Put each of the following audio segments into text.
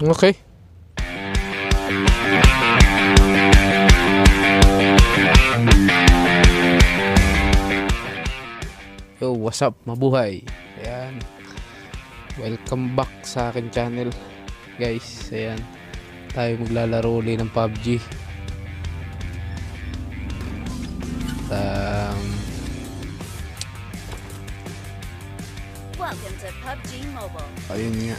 Okay. Yo, what's up? Mabuhay. Ayan. Welcome back sa akin channel. Guys, ayan. Tayo maglalaro ulit ng PUBG. Welcome to PUBG Mobile. Ayun nga.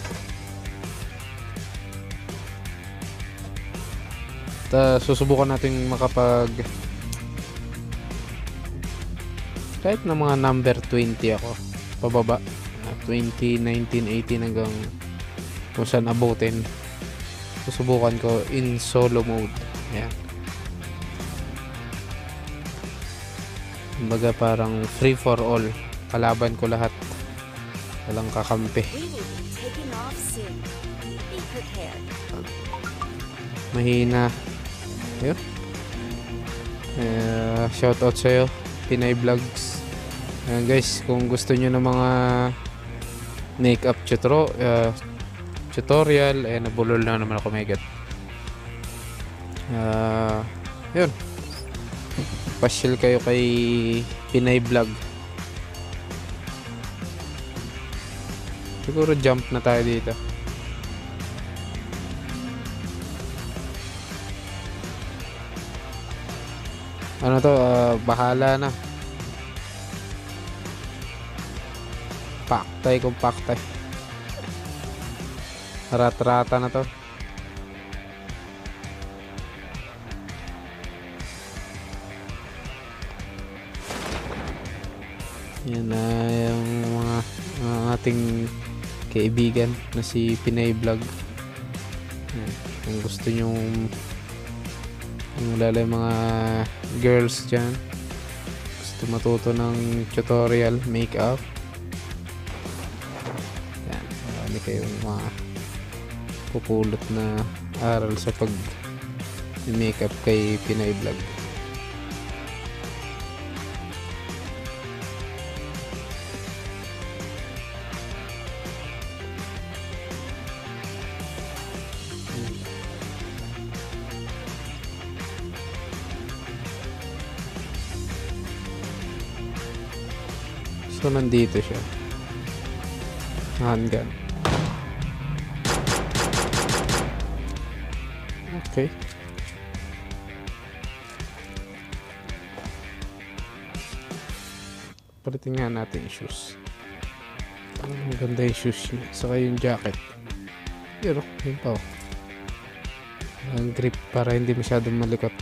Susubukan natin makapag kahit na mga number 20 ako pababa, 20, 19, 18 hanggang kung saan abutin. Susubukan ko in solo mode. Ayan. Kumbaga parang free for all, kalaban ko lahat, walang kakampi. We will be taking off soon. Be prepared. Mahina. Ayun. Shoutout sa'yo, Pinay Vlogs. Ayan guys, kung gusto nyo ng mga makeup tutorial, nabulol na naman ako, my god. Yun, pasyal kayo kay Pinay Vlog. Siguro jump na tayo dito. Ano to, bahala na. Paktay kung paktay. Rat-rata na to. Yan na yung mga ating kaibigan na si Pinay Vlog. Yan. Kung gusto nyo lalo yung mga girls dyan, gusto matuto ng tutorial makeup, yan, marami kayong mga pupulot na aral sa pag makeup kay Pinay Vlog. So nandito siya, handgun. Okay, palitin nga natin yung shoes. Ang ganda yung shoes niya, saka yung jacket. Pero yun pa, ang grip para hindi masyadong malikot.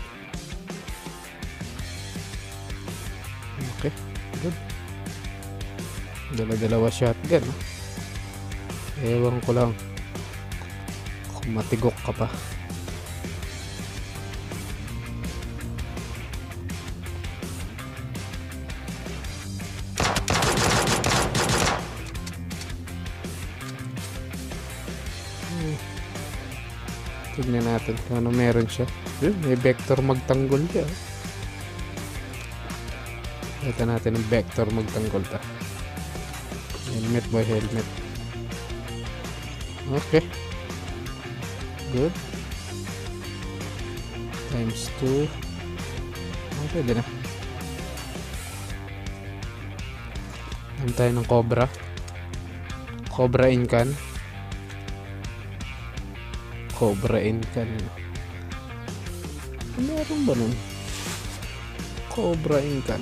Okay, good. Dala-dalawa shotgun. Ewan ko lang kung matigok ka pa. Tignan natin kung ano meron siya. May vector magtanggol siya. Ito natin ang vector magtanggol ta. Helmet boy, helmet. Okay, good. Times 2. Okay, din na. Alam tayo ng Cobra. Cobra Incan. Cobra Incan. Meron ba nun? Cobra Incan.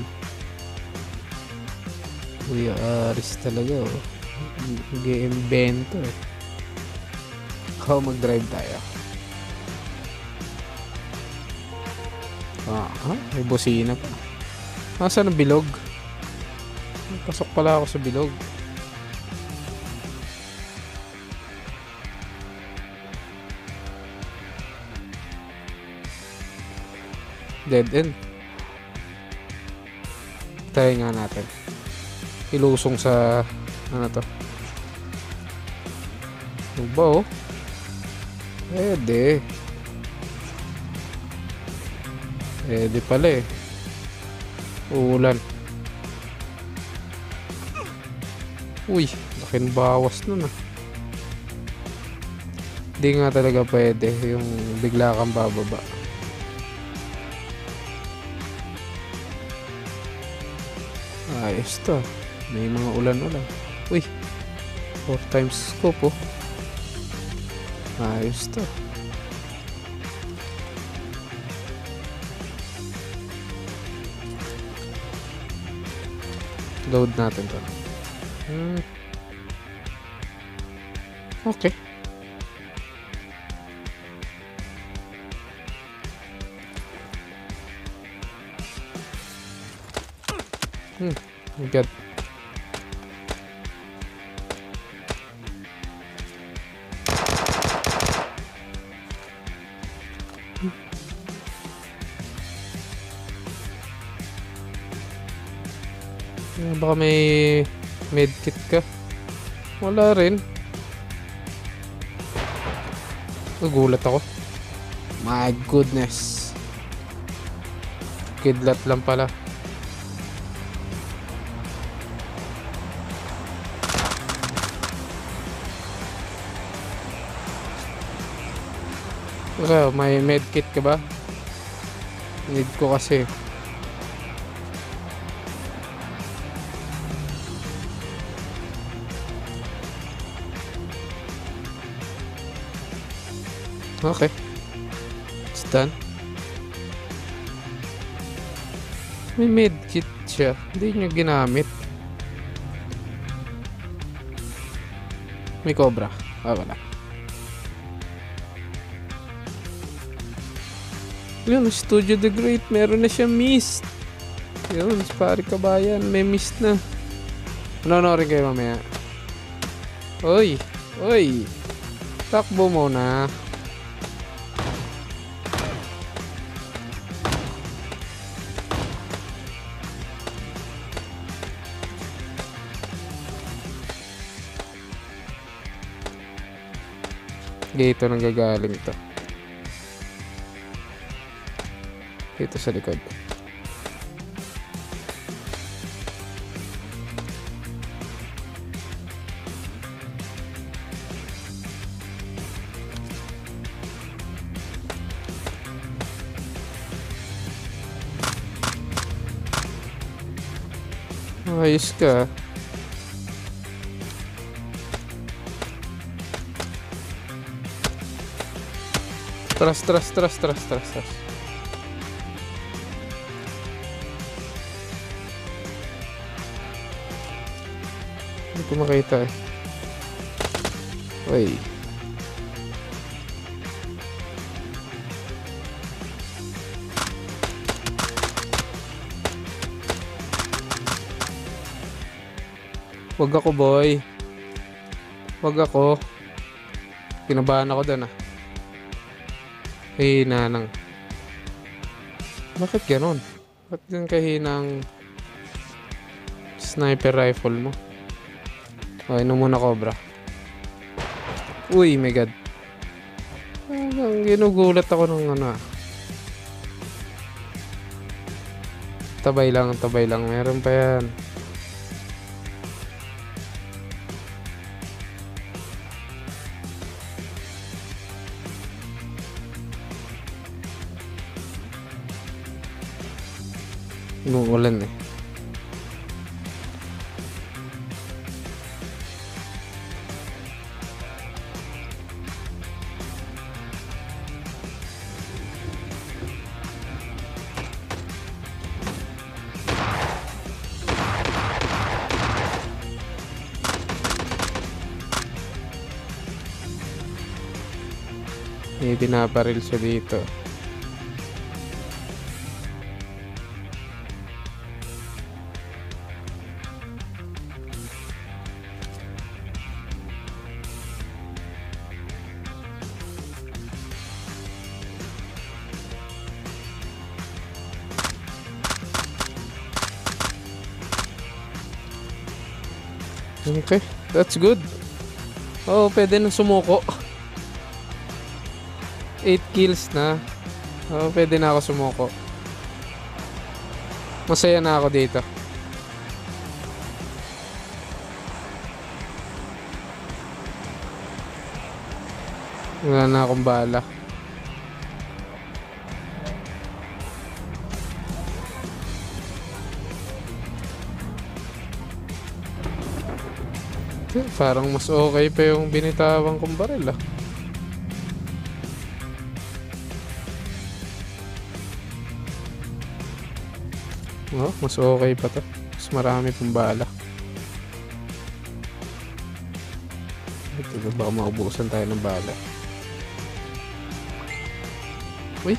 Uy, aris talaga, oh. Mag-iimbento, eh. How mag-drive tayo? May busina pa. Nasaan ang bilog? Pasok pala ako sa bilog. Dead end. Try nga natin ilusong sa ano to. Ano ba, oh? Pwede pala, eh. Ulan. Uy, laking bawas nun, ah. Di nga talaga pwede yung bigla kang bababa. Ayos to. May mga ulan-ulan. Uy, 4 times scope oh. Ayos to. Load natin to. Okay. Good. Baka may medkit ka. Wala rin. Nagulat ako. My goodness. Kidlat lang pala. Okay, may medkit ka ba? Need ko kasi. Okay. It's done. May medkit siya. Hindi nyo ginamit. May cobra. Wala. Yun, Studio the Great. Meron na siya mist. Yun, pare kabayan. May mist na. Manonorin kayo mamaya. Oy. Takbo mo na. Dito nang gagaling to. Dito sa likod. Ayos ka. Tras. Hindi ko makita eh. Uy. Wag ako, boy. Wag ako. Kinabahan ako doon ah. Hina ng... Bakit ganon? Bakit ganun kahina ang sniper rifle mo? Okay, no muna cobra. Uy, my god. Ginugulat ako ng ano ah. Tabay lang. Meron pa yan. Umuulan eh. May pinaparil siya dito. Okay, that's good. Oh, pwede na sumuko. 8 kills na. Oh, pwede na ako sumuko. Masaya na ako dito. Wala na akong bala. Parang mas okay pa yung binitawan kong baril ah. Oh, mas okay pa to. Mas marami pang bala. Ito, baka maubusan tayo ng bala. Uy!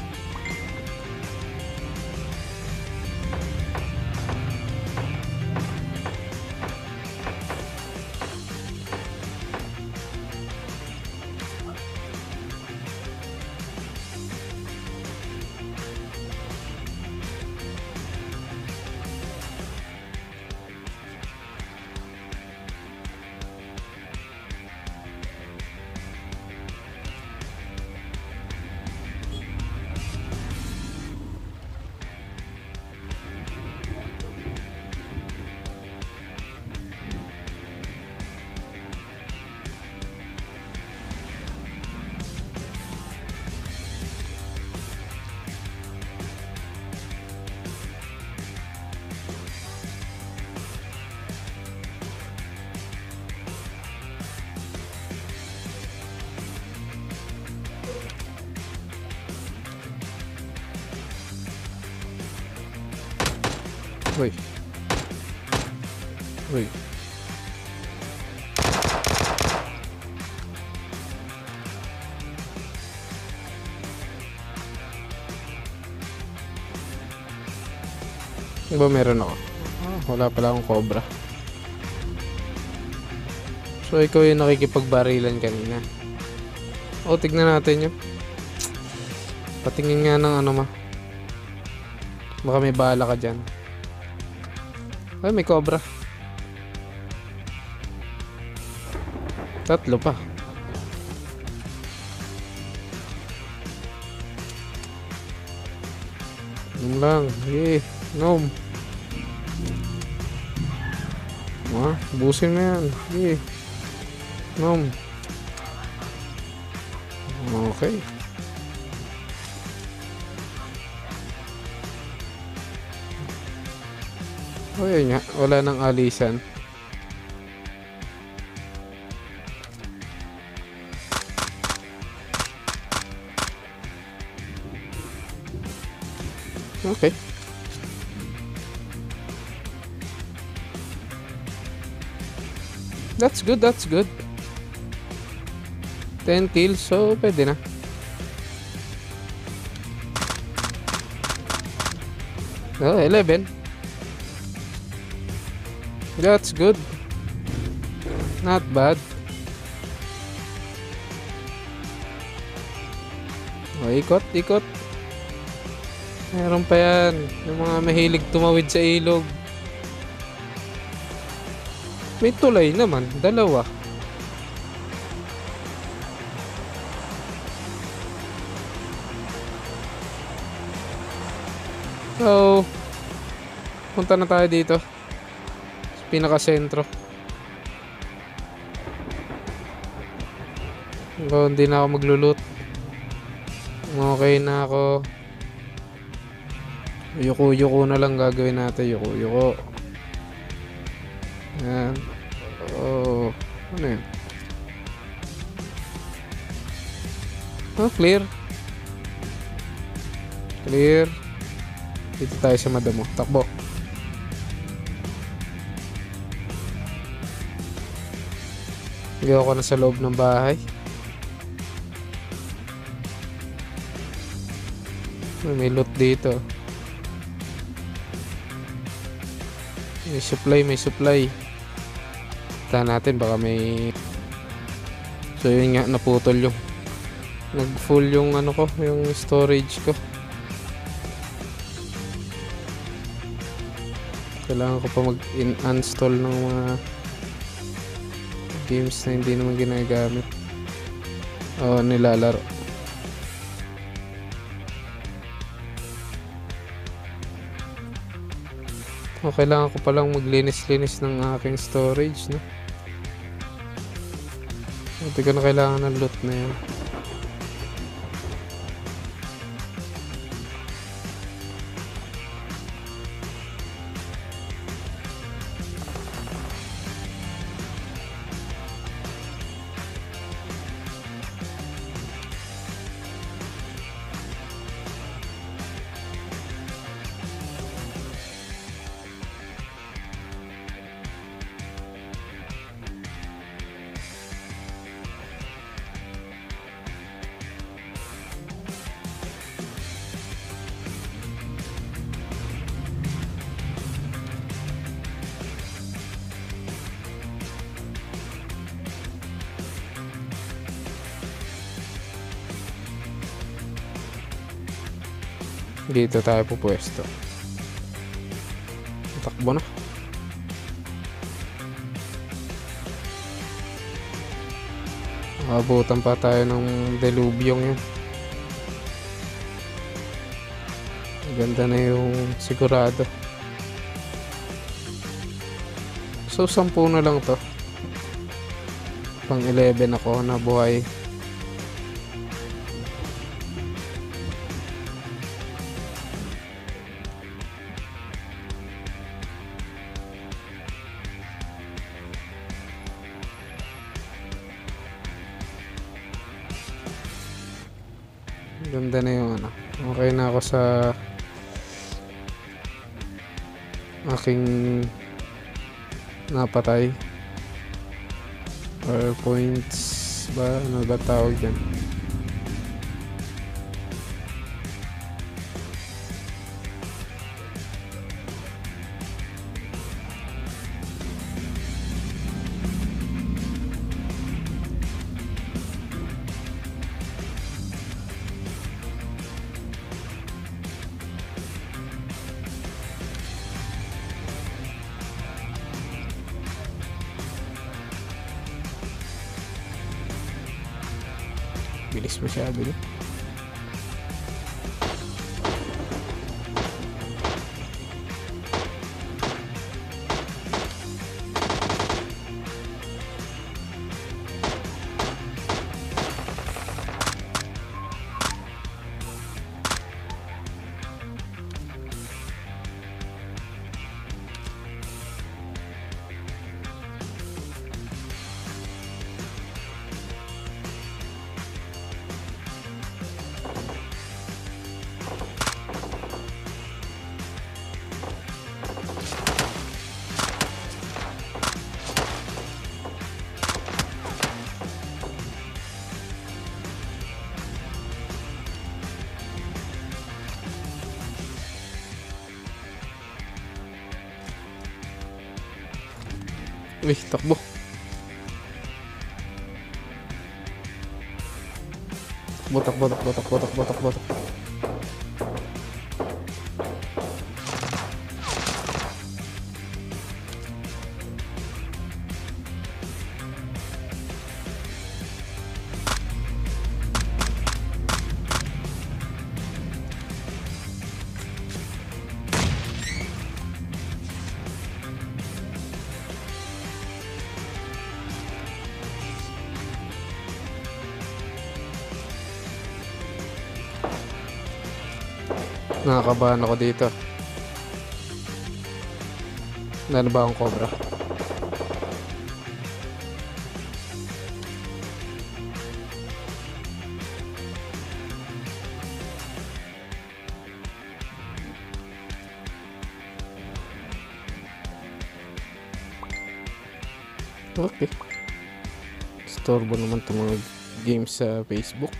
Uy. Uy. Ano ba meron ako? Wala pala akong cobra. So ikaw yung nakikipagbarilan kanina. O, tignan natin yun. Patingin nga ng ano ma. Baka may bala ka dyan. Ay, may cobra. Tatlo pa. Nom lang. Sige. Nom. Busin mo yan. Sige. Nom. Okay. O yun nga, wala nang alisan. Okay. That's good, that's good. 10 kills, so pwede na. Oh, 11. That's good. Not bad. O, ikot, ikot. Meron pa yan. Yung mga mahilig tumawid sa ilog. May tulay naman. Dalawa. So, punta na tayo dito. Pinaka-sentro. Hindi na ako maglulot. Okay na ako. Yuko-yuko na lang gagawin natin. Yuko-yuko. Yan. Oh. Ano yun? Oh, clear. Clear. Dito tayo sa madamo. Takbo. Hindi ako na sa loob ng bahay. May loot dito. May supply, may supply. Tignan natin baka may. So yun nga, naputol yung nag-full yung ano ko, yung storage ko. Kailangan ko pa mag-install ng mga games na hindi naman ginagamit o nilalaro. O, kailangan ko palang maglinis-linis ng aking storage, no? Hindi ko na kailangan ng loot na yan. Dito tayo pupwesto. Takbo na. Abutan pa tayo ng delubyong yun. Ganda na yung sigurado. So 10 na lang to. Pang 11 ako na buhay. Ganda na yung ano. Okay na ako sa aking napatay or points ba? Ano ba tawag dyan? Bilis masyado no? Uy, takbo. Takbo. Nakakabahan ako dito. Ano ba ang cobra? Okay. Storbo naman itong mga games sa Facebook.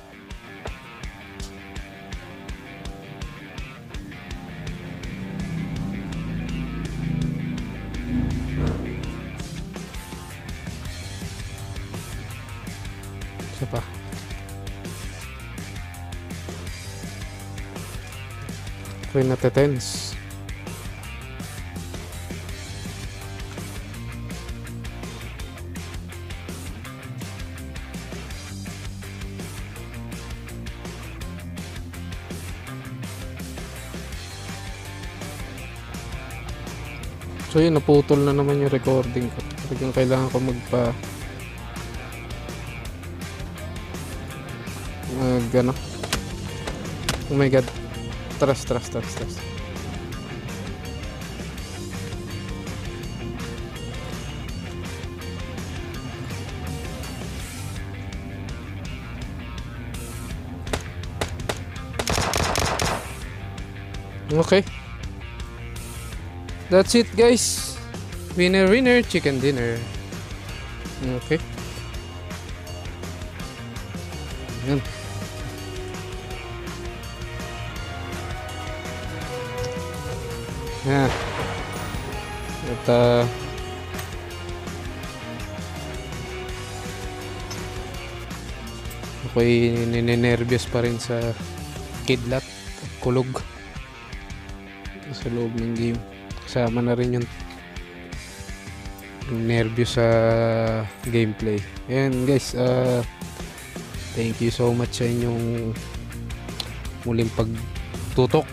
Isa pa. Ako'y natetense. So yun, naputol na naman yung recording ko. Talagang kailangan ko ano. Oh my god. Trust. Okay. That's it guys. Winner, chicken dinner. Okay. Yan. Yan. At ako'y ninenervyos pa rin sa kidlat. kulog sa loob ng game. Kasama na rin yung nervous sa gameplay. Ayan guys, thank you so much sa inyong muling pagtutok.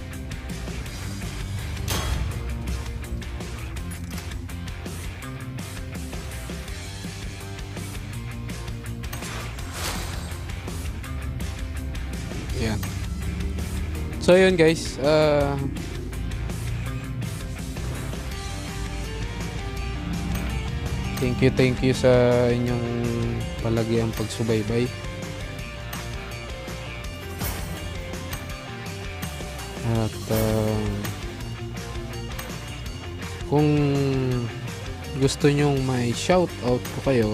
Ayan. So yun guys, thank you sa inyong palagiang pagsubaybay. At kung gusto nyong may shout out ko kayo,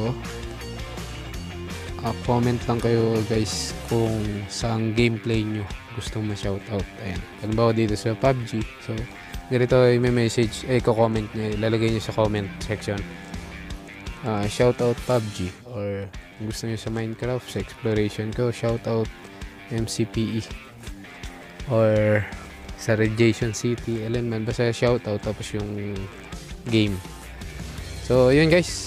comment lang kayo guys kung saang gameplay nyo gusto ma-shout out. Ayan. Halimbawa dito sa PUBG. So, ganito may message, ko-comment nyo, ilalagay nyo sa comment section. Shout out PUBG, or kung gusto nyo sa Minecraft, sa exploration ko, shout out MCPE, or sa Radiation City, alin man, basta shout out tapos yung game. So, yun guys.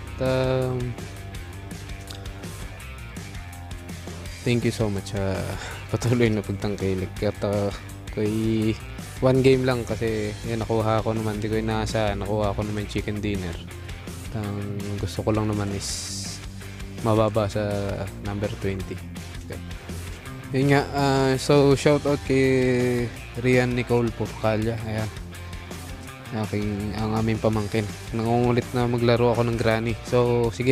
Thank you so much sa patuloy na pagtangkilik. At kay one game lang kasi yan, nakuha ko naman, di ko inaasahan, nakuha ko naman chicken dinner. Ang gusto ko lang naman is mababa sa number 20. Okay. Yun nga, so shout out kay Rian Nicole Porcalia. Ayan, ang aming pamangkin, nangungulit na maglaro ako ng granny. So sige,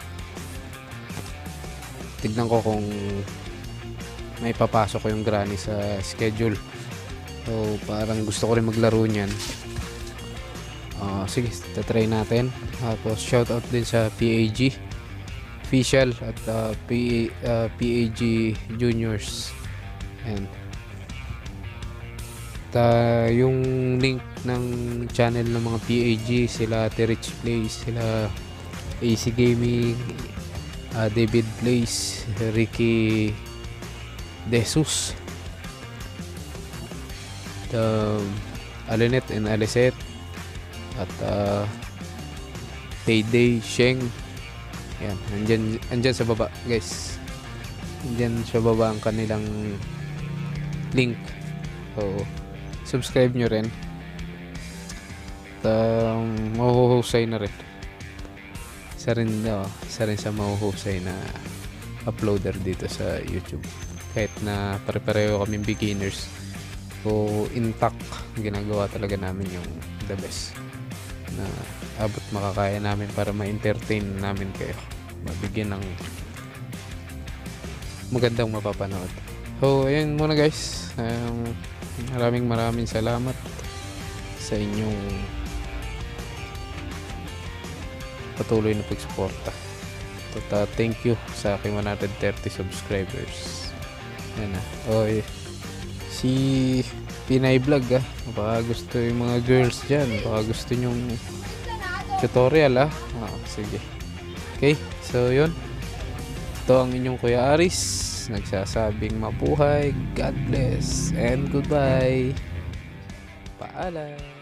tignan ko kung may papasok ko yung granny sa schedule. So parang gusto ko rin maglaro niyan. Sige, tatry natin. Tapos shoutout din sa PAG official at PAG juniors. And yung link ng channel ng mga PAG, sila Rich Plays, sila AC Gaming, David Plays, Ricky Desus, Alinet and Aliset, at Payday Sheng. Yan, andyan sa baba guys, andyan sa baba ang kanilang link. So subscribe nyo rin. Mahuhusay na rin. Isa rin sa mahuhusay na uploader dito sa YouTube. Kahit na pare-pareho kaming beginners, so intact, ginagawa talaga namin yung the best na abot makakaya namin para ma-entertain namin kayo, mabigyan ng magandang mapapanood. So ayun muna guys, maraming salamat sa inyong patuloy na pagsuporta. Thank you sa aking 130 subscribers. Yan na. Si Pinay Vlog, baka gusto yung mga girls dyan, baka gusto nyong tutorial sige. Okay, so yun, ito ang inyong Kuya Aris nagsasabing mabuhay, God bless, and goodbye. Paalam.